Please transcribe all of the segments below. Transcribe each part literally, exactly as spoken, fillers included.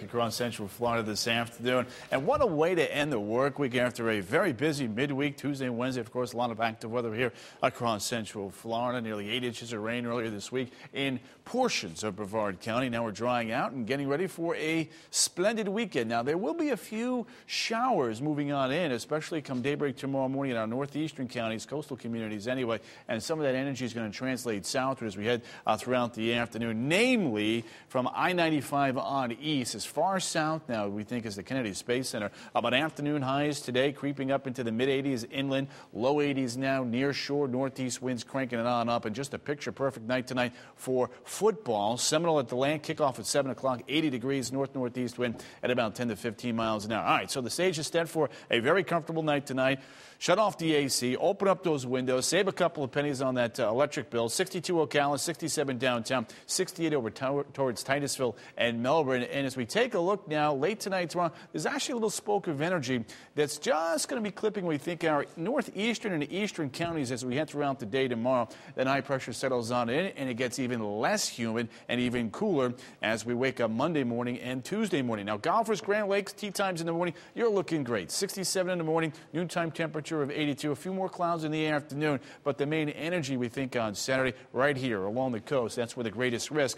Across Central Florida this afternoon. And what a way to end the work week after a very busy midweek, Tuesday and Wednesday. Of course, a lot of active weather here across Central Florida. Nearly eight inches of rain earlier this week in portions of Brevard County. Now we're drying out and getting ready for a splendid weekend. Now, there will be a few showers moving on in, especially come daybreak tomorrow morning in our northeastern counties, coastal communities anyway. And some of that energy is going to translate southward as we head uh, throughout the afternoon, namely from I ninety-five on east. As far south now, we think, is the Kennedy Space Center. About afternoon highs today, creeping up into the mid eighties inland, low eighties now near shore, northeast winds cranking it on up, and just a picture-perfect night tonight for football. Seminole at the land, kickoff at seven o'clock, eighty degrees, north-northeast wind at about ten to fifteen miles an hour. All right, so the stage is set for a very comfortable night tonight. Shut off the A C, open up those windows, save a couple of pennies on that uh, electric bill. sixty-two Ocala, sixty-seven downtown, sixty-eight over to towards Titusville and Melbourne. And as we take a look now, late tonight, tomorrow, there's actually a little spoke of energy that's just going to be clipping, we think, our northeastern and eastern counties as we head throughout the day tomorrow. Then high pressure settles on in, and it gets even less humid and even cooler as we wake up Monday morning and Tuesday morning. Now, golfers, Grand Lakes, tee times in the morning, you're looking great. sixty-seven in the morning, noontime temperature of eighty-two. A few more clouds in the afternoon, but the main energy, we think, on Saturday right here along the coast. That's where the greatest risk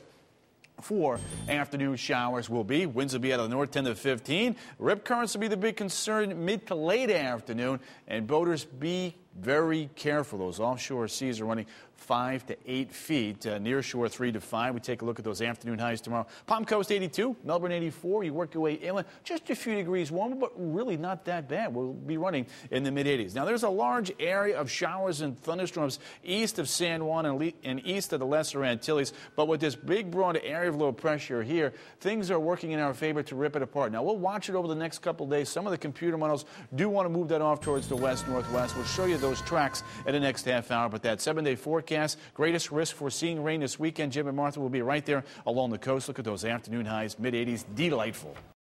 for afternoon showers will be. Winds will be out of the north ten to fifteen. Rip currents will be the big concern mid to late afternoon, and boaters be very careful. Those offshore seas are running five to eight feet. Uh, near shore three to five. We take a look at those afternoon highs tomorrow. Palm Coast eighty-two, Melbourne eighty-four. You work your way inland, just a few degrees warmer, but really not that bad. We'll be running in the mid eighties. Now, there's a large area of showers and thunderstorms east of San Juan and, and east of the Lesser Antilles. But with this big, broad area of low pressure here, things are working in our favor to rip it apart. Now, we'll watch it over the next couple of days. Some of the computer models do want to move that off towards the west-northwest. We'll show you those tracks in the next half hour. But that seven-day forecast, greatest risk for seeing rain this weekend. Jim and Martha will be right there along the coast. Look at those afternoon highs, mid eighties, delightful.